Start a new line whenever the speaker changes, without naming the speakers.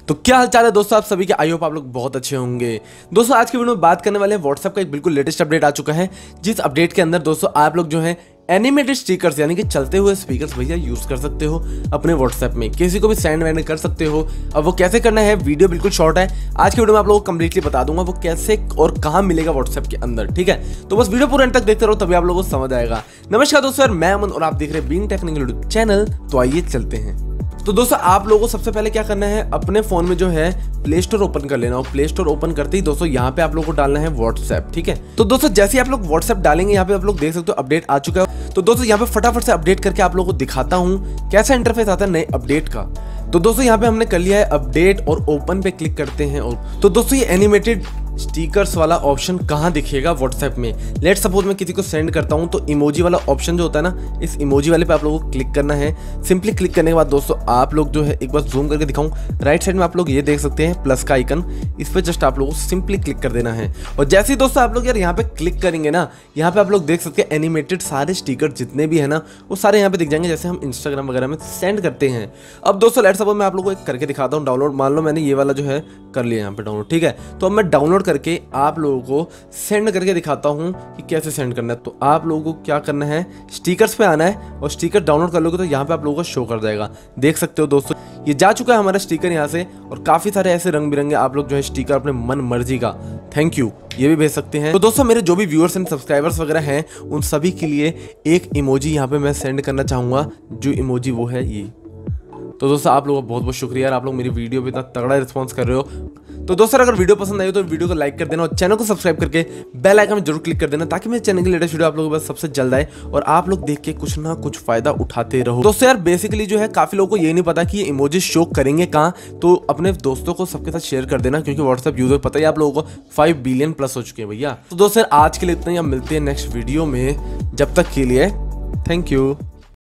तो क्या हालचाल है दोस्तों, आप सभी के। आई होप आप लोग बहुत अच्छे होंगे। दोस्तों आज की वीडियो में बात करने वाले हैं व्हाट्सएप का एक बिल्कुल लेटेस्ट अपडेट आ चुका है, जिस अपडेट के अंदर दोस्तों आप लोग जो है एनिमेटेड स्टिकर्स यानी कि चलते हुए स्पीकर्स भैया यूज कर सकते हो अपने व्हाट्सएप में, किसी को भी सेंड वैंड कर सकते हो। अब वो कैसे करना है, वीडियो बिल्कुल शॉर्ट है, आज की वीडियो में आप लोगों को कंप्लीटली बता दूंगा वो कैसे और कहां मिलेगा व्हाट्सएप के अंदर। ठीक है, तो बस वीडियो पूरे एंड तक देखते रहो, तभी आप लोगों को समझ आएगा। नमस्कार दोस्तों, मैं अमन और आप देख रहे हैं बीइंग टेक्निकल यूट्यूब चैनल। तो आइए चलते हैं। तो दोस्तों आप लोगों को सबसे पहले क्या करना है, अपने फोन में जो है प्ले स्टोर ओपन कर लेना। और प्ले स्टोर ओपन करते ही दोस्तों यहाँ पे आप लोगों को डालना है व्हाट्सएप। ठीक है, तो दोस्तों जैसे ही आप लोग व्हाट्सएप डालेंगे, यहाँ पे आप लोग देख सकते हो अपडेट आ चुका है। तो दोस्तों यहाँ पे फटाफट से अपडेट करके आप लोगों को दिखाता हूँ कैसा इंटरफेस आता है नए अपडेट का। तो दोस्तों यहाँ पे हमने कर लिया है अपडेट और ओपन पे क्लिक करते हैं। और तो दोस्तों ये एनिमेटेड स्टिकर्स वाला ऑप्शन कहाँ दिखेगा व्हाट्सएप में। लेट सपोज मैं किसी को सेंड करता हूँ, तो इमोजी वाला ऑप्शन जो होता है ना, इस इमोजी वाले पे आप लोगों को क्लिक करना है। सिंपली क्लिक करने के बाद दोस्तों आप लोग जो है एक बार जूम करके दिखाऊं, राइट साइड में आप लोग ये देख सकते हैं प्लस का आइकन, इस पे जस्ट आप लोगों को सिंपली क्लिक कर देना है। और जैसे ही दोस्तों आप लोग यार यहाँ पे क्लिक करेंगे ना, यहाँ पे आप लोग देख सकते हैं एनिमेटेड सारे स्टिकर जितने भी है ना वो सारे यहाँ पे दिख जाएंगे, जैसे हम इंस्टाग्राम वगैरह में सेंड करते हैं। अब दोस्तों लेट सपोज मैं आप लोगों को एक करके दिखाता हूँ डाउनलोड। मान लो मैंने ये वाला जो है कर लिया यहाँ पे डाउनलोड। ठीक है, तो अब मैं डाउनलोड करके आप लोगों को सेंड करके दिखाता हूं कि कैसे सेंड करना है। तो आप लोगों को क्या करना है, स्टिकर्स पे आना है और स्टिकर डाउनलोड कर लोगे तो यहाँ पे आप लोगों को शो कर जाएगा। देख सकते हो दोस्तों ये जा चुका है हमारा स्टिकर यहाँ से। और काफी सारे ऐसे रंग बिरंगे आप लोग जो है स्टिकर अपने मन मर्जी का, थैंक यू, ये भी भेज सकते हैं। तो दोस्तों मेरे जो भी व्यूअर्स एंड सब्सक्राइबर्स वगैरह हैं उन सभी के लिए एक इमोजी यहाँ पे मैं सेंड करना चाहूंगा, जो इमोजी वो है ये। तो दोस्तों आप लोगों का बहुत बहुत शुक्रिया यार, आप लोग मेरी वीडियो पे इतना तगड़ा रिस्पांस कर रहे हो। तो दोस्तों अगर वीडियो पसंद आई हो तो वीडियो को लाइक कर देना और चैनल को सब्सक्राइब करके बेल आइकन में जरूर क्लिक कर देना, ताकि मेरे चैनल की लेटेस्ट वीडियो आप लोगों के पास सबसे जल्द आए और आप लोग देख के कुछ ना कुछ फायदा उठाते रहो। दोस्तों यार बेसिकली जो है काफी लोगों को ये नहीं पता कि ये इमोजी शो करेंगे कहाँ, तो अपने दोस्तों को सबके साथ शेयर कर देना, क्योंकि व्हाट्सएप यूजर पता ही आप लोगों को 5 बिलियन प्लस हो चुके हैं भैया। तो दोस्तों आज के लिए इतना ही, हम मिलते हैं नेक्स्ट वीडियो में, जब तक के लिए थैंक यू।